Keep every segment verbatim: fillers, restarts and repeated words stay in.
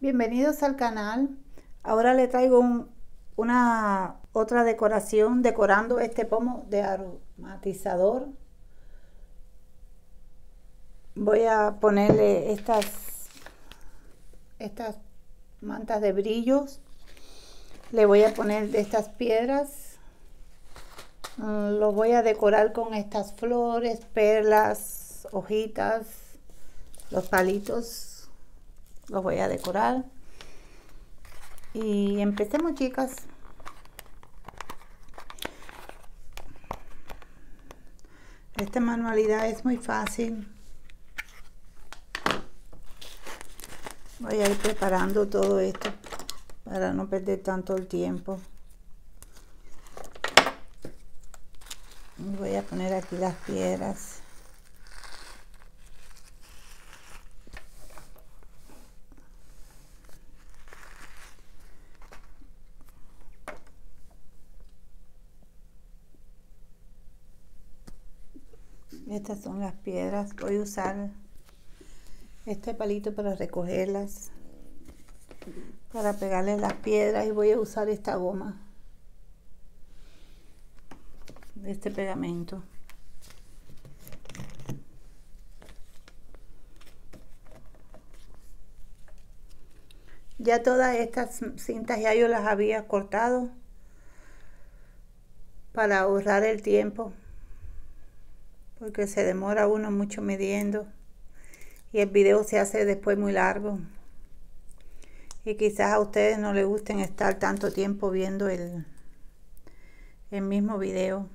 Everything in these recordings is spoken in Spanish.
Bienvenidos al canal. Ahora le traigo un, una otra decoración decorando este pomo de aromatizador. Voy a ponerle estas estas mantas de brillos. Le voy a poner de estas piedras. Lo voy a decorar con estas flores, perlas, hojitas, los palitos. Los voy a decorar. Y empecemos, chicas. Esta manualidad es muy fácil. Voy a ir preparando todo esto para no perder tanto el tiempo. Voy a poner aquí las piedras. Estas son las piedras. Voy a usar este palito para recogerlas, para pegarle las piedras, y voy a usar esta goma, este pegamento. Ya todas estas cintas ya yo las había cortado para ahorrar el tiempo, porque se demora uno mucho midiendo y el video se hace después muy largo, y quizás a ustedes no les gusten estar tanto tiempo viendo el, el mismo video.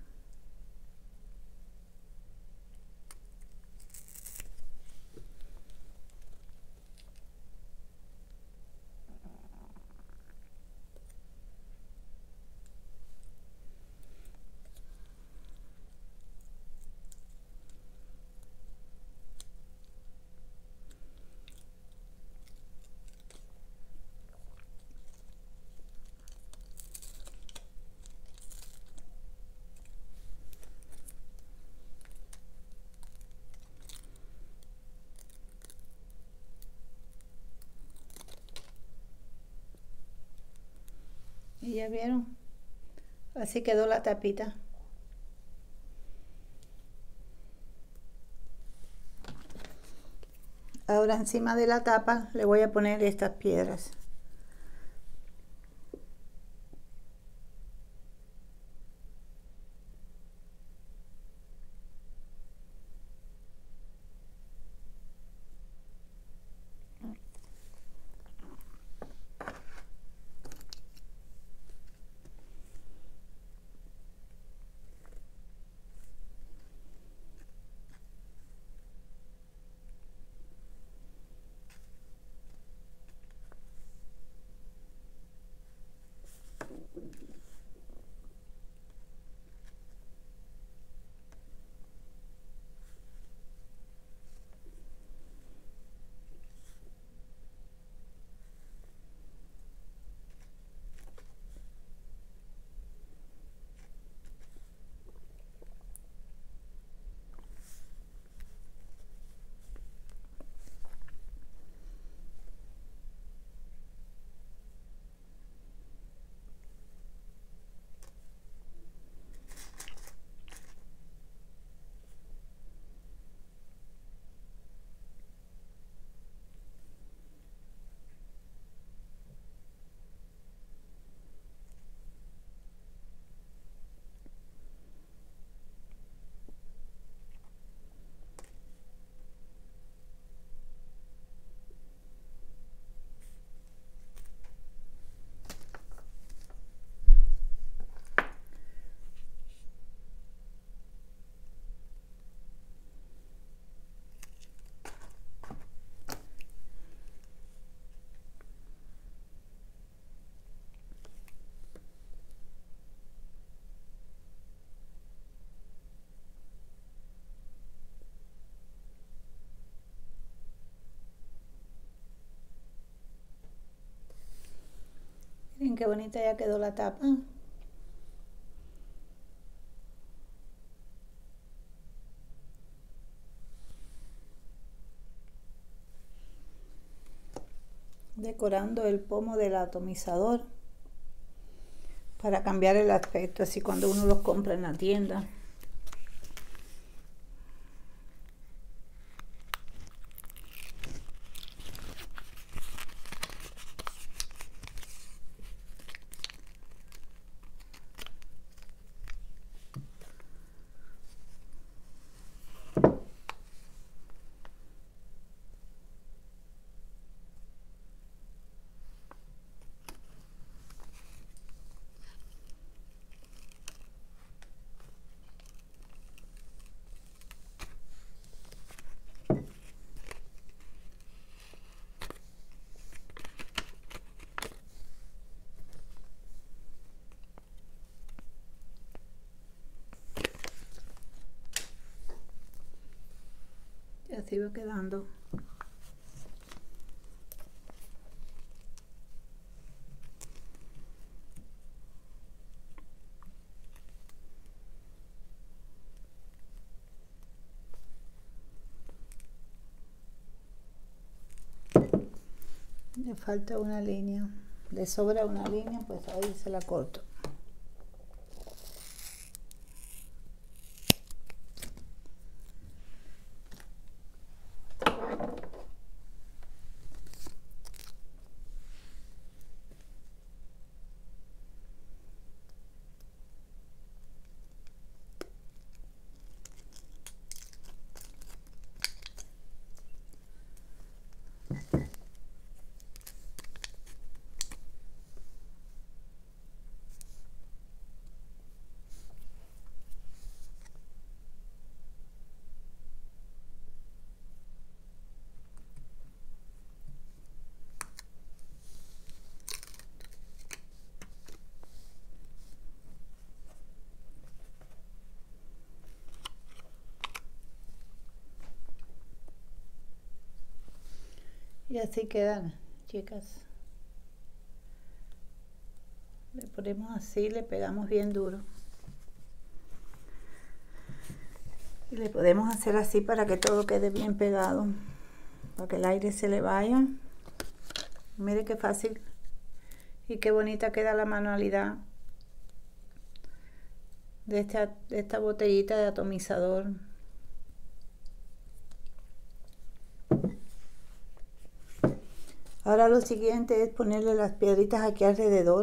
Y ya vieron, así quedó la tapita. Ahora encima de la tapa le voy a poner estas piedras. Miren qué bonita ya quedó la tapa. decorando el pomo del atomizador para cambiar el aspecto, así cuando uno los compra en la tienda. Y así va quedando. Le falta una línea, le sobra una línea, pues ahí se la corto. Y así quedan, chicas. Le ponemos así, le pegamos bien duro. Y le podemos hacer así para que todo quede bien pegado, para que el aire se le vaya. Mire qué fácil y qué bonita queda la manualidad de esta, de esta botellita de atomizador. Ahora lo siguiente es ponerle las piedritas aquí alrededor.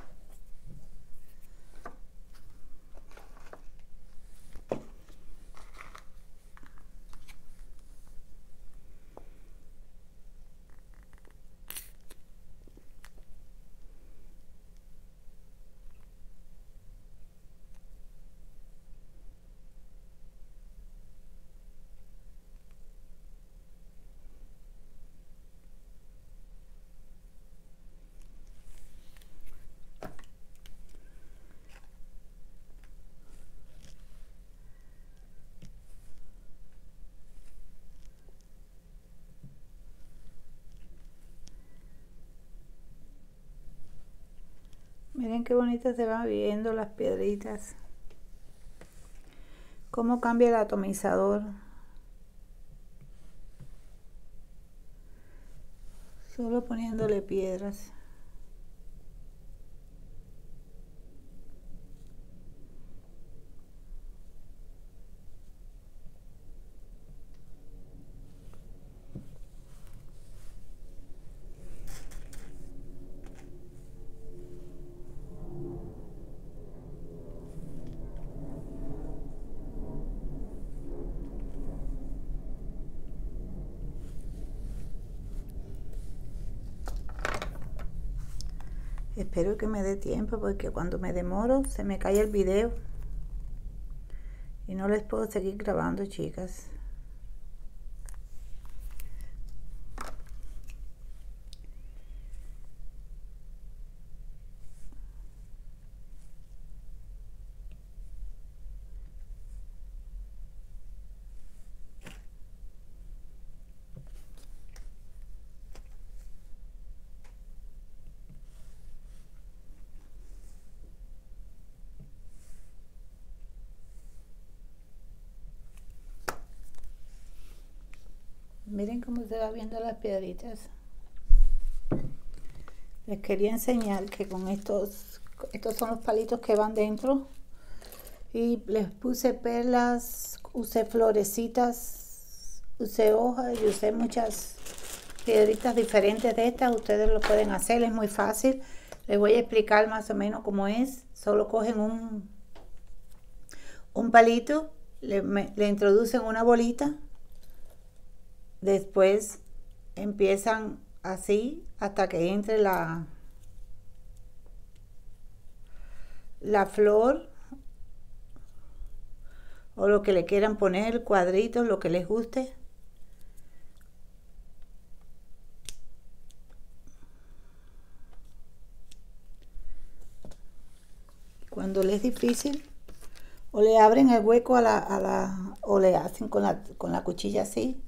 Miren qué bonitas se van viendo las piedritas. Cómo cambia el atomizador. Solo poniéndole piedras. Espero que me dé tiempo porque cuando me demoro se me cae el video y no les puedo seguir grabando, chicas. Miren cómo se va viendo las piedritas. Les quería enseñar que con estos, estos son los palitos que van dentro. Y les puse perlas, usé florecitas, usé hojas y usé muchas piedritas diferentes de estas. Ustedes lo pueden hacer, es muy fácil. Les voy a explicar más o menos cómo es. Solo cogen un, un palito, le, me, le introducen una bolita. Después empiezan así hasta que entre la, la flor o lo que le quieran poner, cuadritos, lo que les guste. Cuando les es difícil, o le abren el hueco a la, a la o le hacen con la, con la cuchilla así.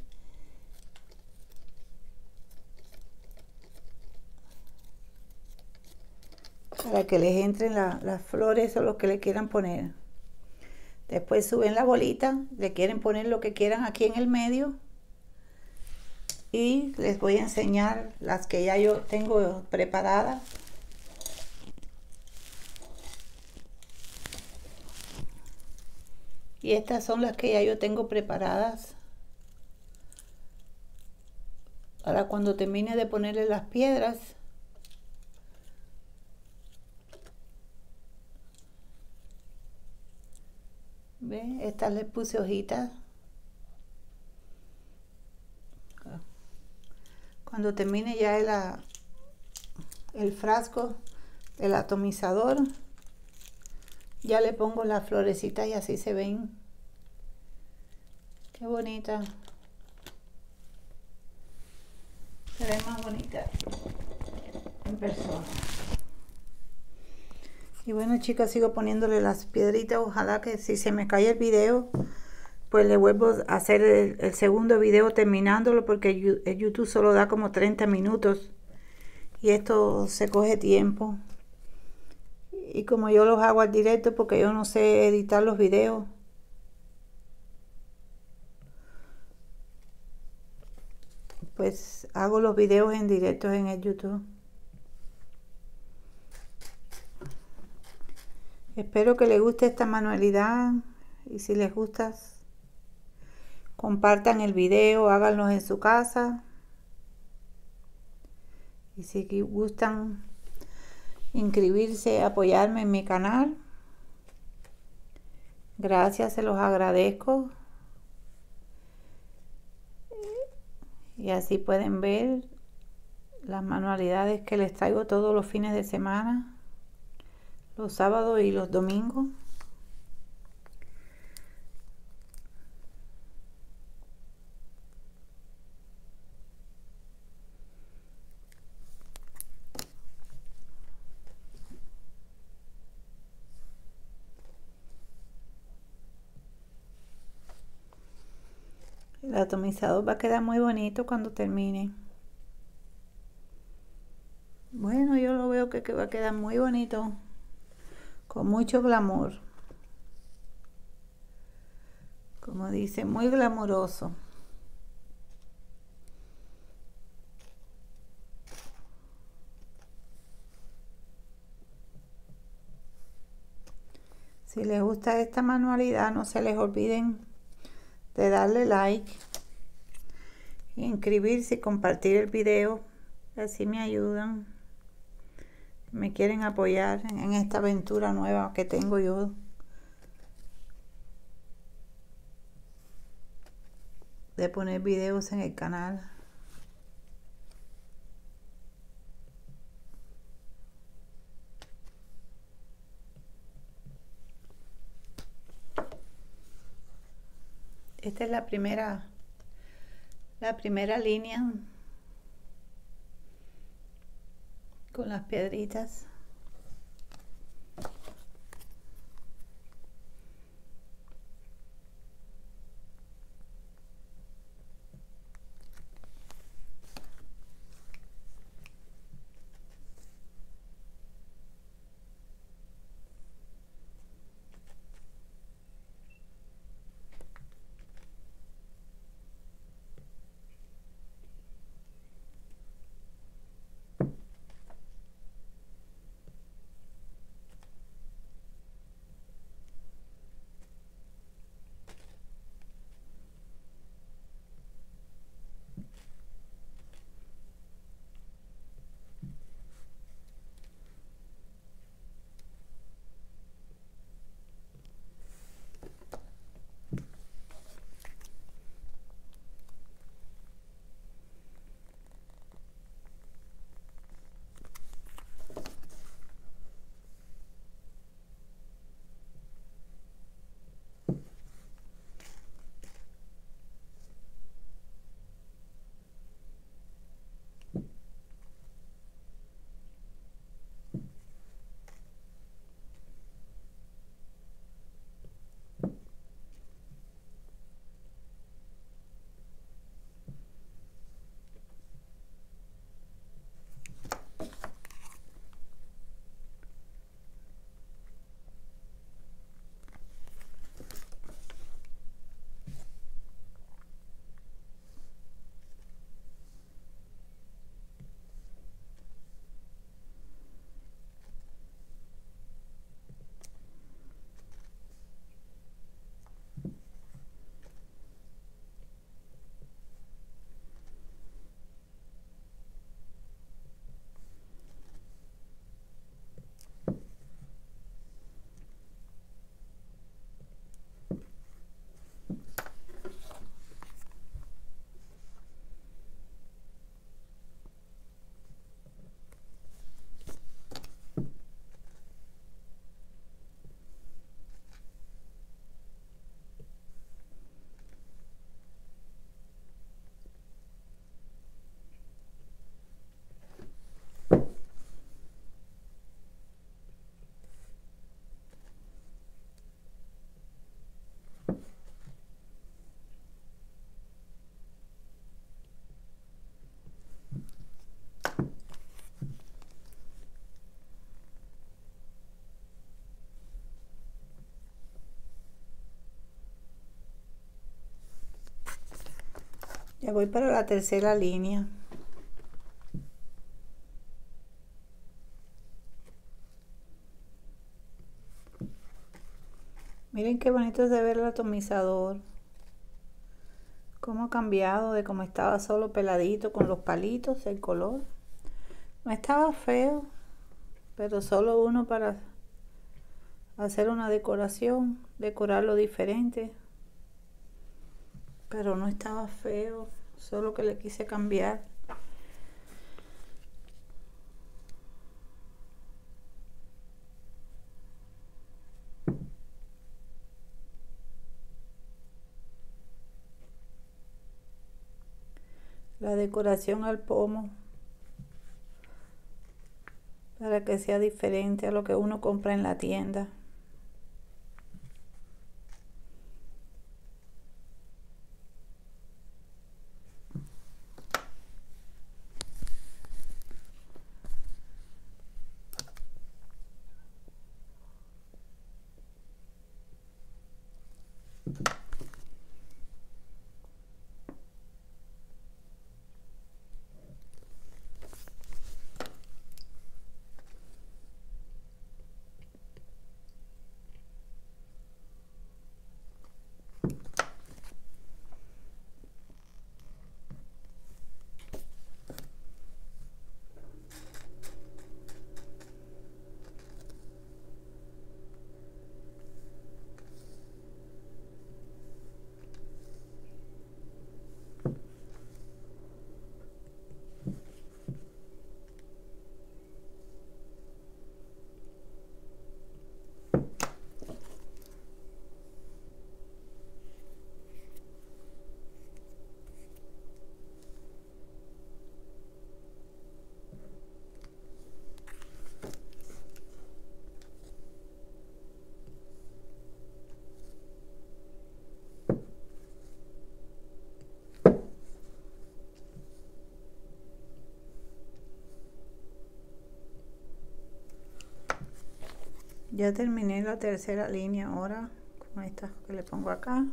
Para que les entren la, las flores o lo que le quieran poner. Después suben la bolita, le quieren poner lo que quieran aquí en el medio. Y les voy a enseñar las que ya yo tengo preparadas. Y estas son las que ya yo tengo preparadas. Ahora cuando termine de ponerle las piedras, ¿ven? Estas les puse hojitas. Cuando termine ya el, el frasco, el atomizador, ya le pongo las florecitas y así se ven. Qué bonita. Se ve más bonita en persona. Y bueno, chicas, sigo poniéndole las piedritas. Ojalá que si se me cae el video, pues le vuelvo a hacer el, el segundo video terminándolo, porque el YouTube solo da como treinta minutos y esto se coge tiempo. Y como yo los hago al directo, porque yo no sé editar los videos, pues hago los videos en directo en el YouTube. Espero que les guste esta manualidad, y si les gusta, compartan el video, háganlos en su casa. Y si gustan inscribirse, apoyarme en mi canal, gracias, se los agradezco. Y así pueden ver las manualidades que les traigo todos los fines de semana, los sábados y los domingos. El atomizador va a quedar muy bonito cuando termine. Bueno, yo lo veo que, que va a quedar muy bonito, con mucho glamour. Como dice, muy glamuroso. Si les gusta esta manualidad, no se les olviden de darle like, inscribirse y compartir el video. Así me ayudan. Me quieren apoyar en, en esta aventura nueva que tengo yo de poner videos en el canal. Esta es la primera, la primera línea con las piedritas. Ya voy para la tercera línea. Miren qué bonito se ve el atomizador. Cómo ha cambiado de cómo estaba solo peladito con los palitos, el color. No estaba feo, pero solo uno para hacer una decoración, decorarlo diferente. Pero no estaba feo, solo que le quise cambiar. La decoración al pomo para que sea diferente a lo que uno compra en la tienda. Ya terminé la tercera línea ahora con esta que le pongo acá.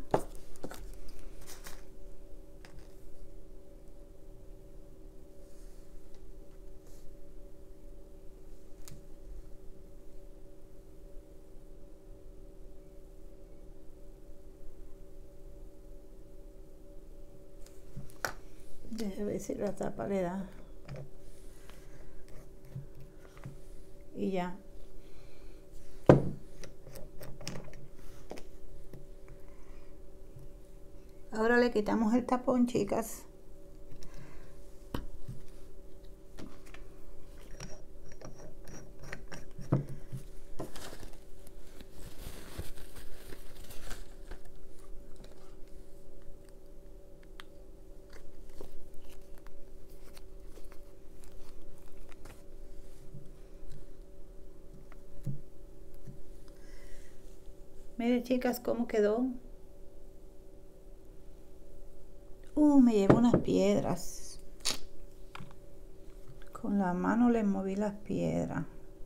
Déjame ver si la tapa le da. Y ya. Ahora le quitamos el tapón, chicas. Miren, chicas, cómo quedó. Uh, me llevo unas piedras. Con la mano le moví las piedras.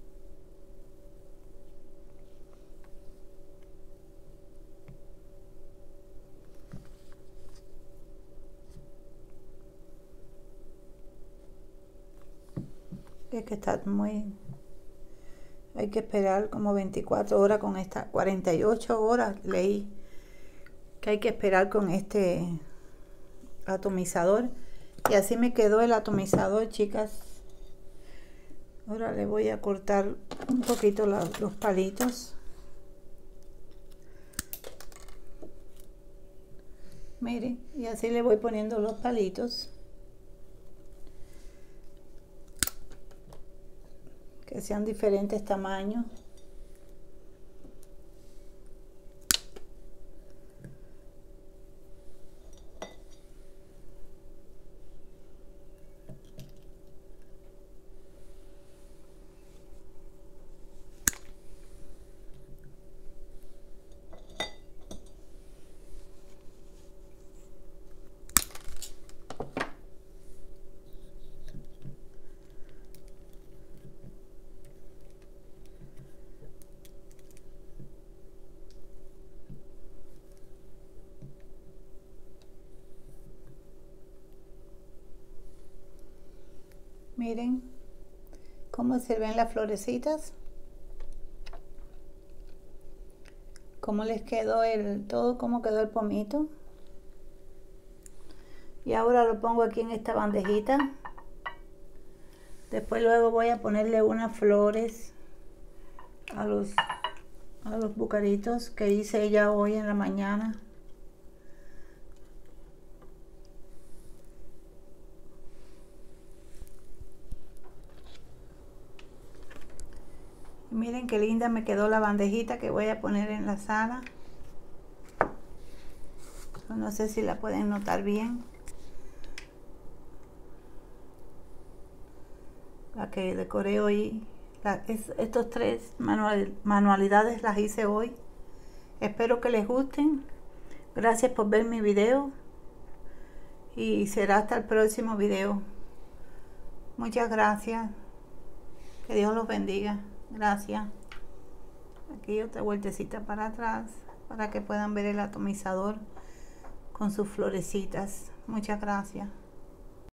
Es que está muy... Hay que esperar como veinticuatro horas con esta... cuarenta y ocho horas leí que hay que esperar con este atomizador. Y así me quedó el atomizador, chicas. Ahora le voy a cortar un poquito la, los palitos. Miren, y así le voy poniendo los palitos. Que sean diferentes tamaños. Miren cómo se ven las florecitas. Cómo les quedó el todo, cómo quedó el pomito. Y ahora lo pongo aquí en esta bandejita. Después luego voy a ponerle unas flores a los, a los bucaritos que hice ya hoy en la mañana. Y miren qué linda me quedó la bandejita que voy a poner en la sala. No sé si la pueden notar bien. La que decoré hoy, la, es, estos tres manual, manualidades las hice hoy. Espero que les gusten. Gracias por ver mi video y será hasta el próximo video. Muchas gracias. Que Dios los bendiga. Gracias. Aquí otra vueltecita para atrás para que puedan ver el atomizador con sus florecitas. Muchas gracias.